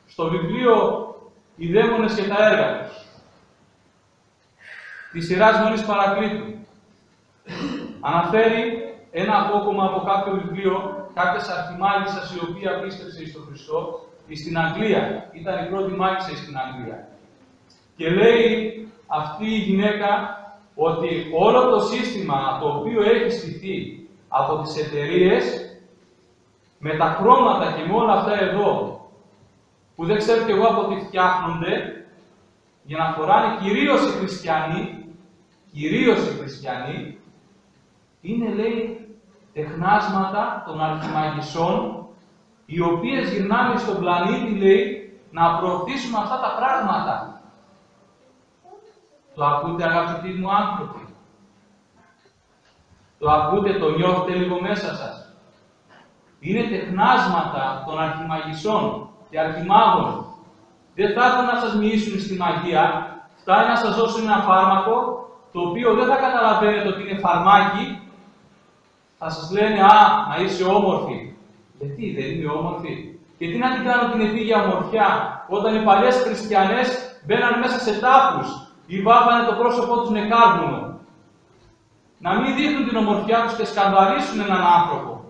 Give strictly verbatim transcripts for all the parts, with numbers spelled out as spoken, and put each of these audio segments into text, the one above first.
στο βιβλίο «Οι δαίμονες και τα έργα τους» της σειράς Μονής Παρακλήτου, αναφέρει ένα απόκομμα από κάποιο βιβλίο κάποιας αρχιμάγισσας η οποία πίστεψε στον Χριστό στην Αγγλία. Ήταν η πρώτη μάγισσα στην Αγγλία. Και λέει αυτή η γυναίκα ότι όλο το σύστημα το οποίο έχει στηθεί από τις εταιρείες με τα χρώματα και με όλα αυτά εδώ που δεν ξέρω κι εγώ από τι φτιάχνονται για να φοράνε κυρίως οι χριστιανοί, κυρίως οι χριστιανοί, είναι, λέει, τεχνάσματα των αρχιμαγισσών, οι οποίες γυρνάμε στον πλανήτη, λέει, να προωθήσουμε αυτά τα πράγματα. Το ακούτε, αγαπητοί μου άνθρωποι? Το ακούτε, το νιώθετε λίγο μέσα σας? Είναι τεχνάσματα των αρχιμαγισσών και αρχιμάγων. Δεν θα έρθουν να σας μοιήσουν στη μαγεία, φτάνει να σας δώσουν ένα φάρμακο, το οποίο δεν θα καταλαβαίνετε ότι είναι φαρμάκι. Θα σας λένε, α, να είσαι όμορφη. Γιατί δεν είμαι όμορφη? Και τι να την κάνω την επίγεια ομορφιά, όταν οι παλιές χριστιανές μπαίναν μέσα σε τάφους ή βάφανε το πρόσωπό τους με κάρβουνο. Να μην δείχνουν την ομορφιά τους και σκανδαλίσουν έναν άνθρωπο.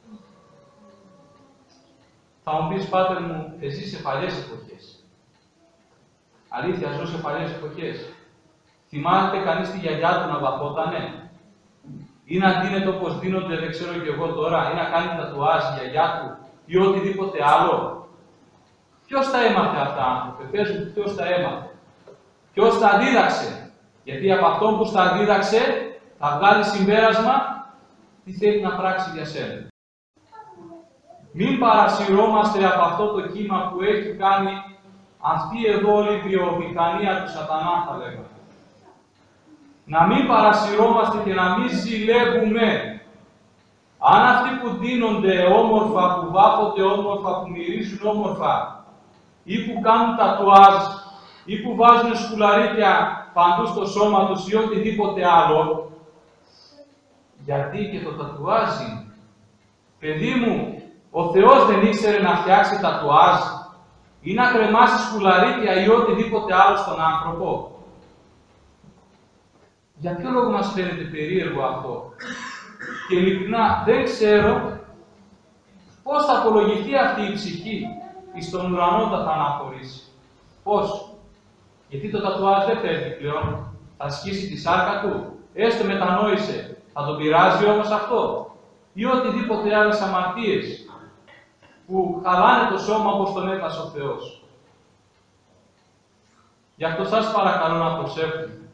Θα μου πεις, πάτερ μου, εσύ σε παλιές εποχές. Αλήθεια, ζω σε παλιές εποχές. Θυμάται κανείς τη γιαγιά του να βαφότανε? Ή να δίνεται όπως δίνονται, δεν ξέρω κι εγώ τώρα, ή να κάνει τατουάζ η γιαγιά του, ή οτιδήποτε άλλο. Ποιος τα έμαθε αυτά, άνθρωπε? Πες μου, ποιος τα έμαθε? Ποιος τα δίδαξε? Γιατί από αυτόν που στα δίδαξε, θα βγάλει συμπέρασμα τι θέλει να πράξει για σένα. Μην παρασυρώμαστε από αυτό το κύμα που έχει κάνει αυτή εδώ όλη η βιομηχανία του σατανά, θα λέγαμε. Να μην παρασυρώμαστε και να μην ζηλεύουμε. Αν αυτοί που δίνονται όμορφα, που βάφονται όμορφα, που μυρίζουν όμορφα, ή που κάνουν τατουάζ, ή που βάζουν σκουλαρίκια παντού στο σώμα τους ή οτιδήποτε άλλο, γιατί και το τατουάζι, παιδί μου, ο Θεός δεν ήξερε να φτιάξει τατουάζ ή να κρεμάσει σκουλαρίκια ή οτιδήποτε άλλο στον άνθρωπο? Για ποιο λόγο μας φαίνεται περίεργο αυτό? Και ειλικρινά δεν ξέρω πώς θα απολογηθεί αυτή η ψυχή εις τον ουρανό όταν θα αναχωρήσει. Πώς? Γιατί το τατουάζ δεν φεύγει πλέον. Θα σκίσει τη σάρκα του. Έστω μετανόησε. Θα τον πειράζει όμως αυτό? Ή οτιδήποτε άλλες αμαρτίες που χαλάνε το σώμα όπως τον έφτασε ο Θεός. Γι' αυτό σας παρακαλώ να προσέχουμε.